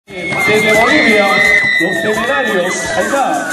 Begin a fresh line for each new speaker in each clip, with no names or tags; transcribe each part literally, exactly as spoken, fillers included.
Desde Bolivia, los temerarios, ahí está.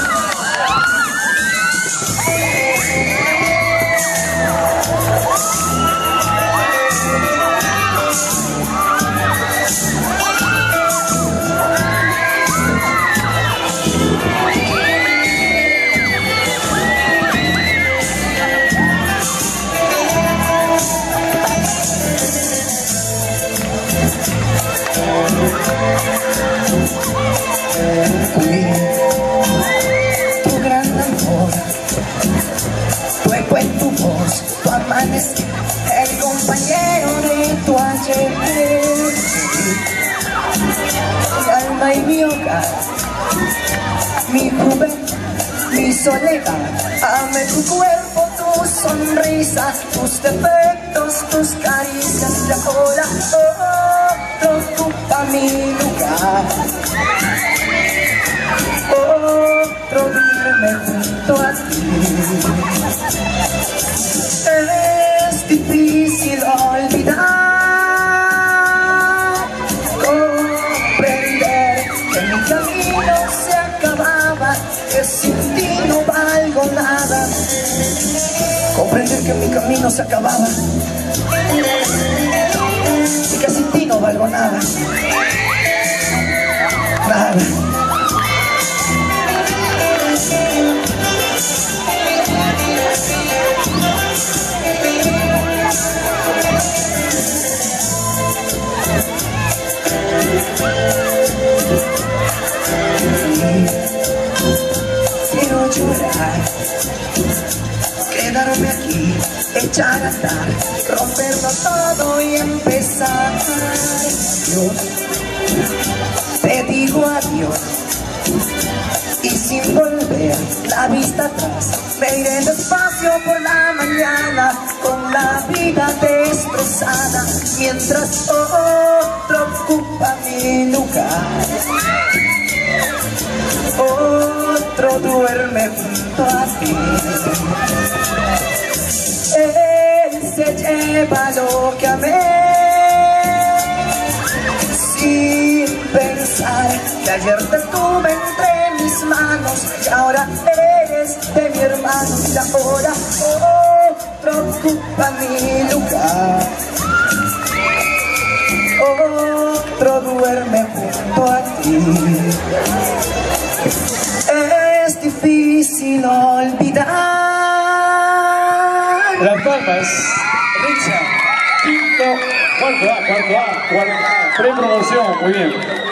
Tu gran amor, tu eco en tu voz, tu amanecer, el compañero de tu ayer. Mi alma y mi hogar, mi juventud, mi soledad. Ame tu cuerpo, tu sonrisa, tus defectos, tus caricias. Y ahora otro ocupa mi lugar. Otro duerme junto a ti. Es difícil olvidar, comprender que mi camino se acababa, que sin ti no valgo nada. Comprender que mi camino se acababa y que sin ti no valgo nada. Nada. Quiero llorar, quedarme aquí, echar a andar, romperlo todo y empezar. Yo te digo adiós y sin volver la vista atrás, me iré despacio por la mañana con la vida destrozada, mientras otro ocupa mi lugar. Otro duerme junto a ti. Él se lleva lo que amé, sin pensar que ayer te tuve entre mis manos y ahora eres de mi hermano. Y ahora otro ocupa mi lugar. Otro duerme junto a ti. Es difícil olvidar.
Las palmas, Richard, quinto, cuarto A, cuarto A, cuarto A, pre-promoción, muy bien.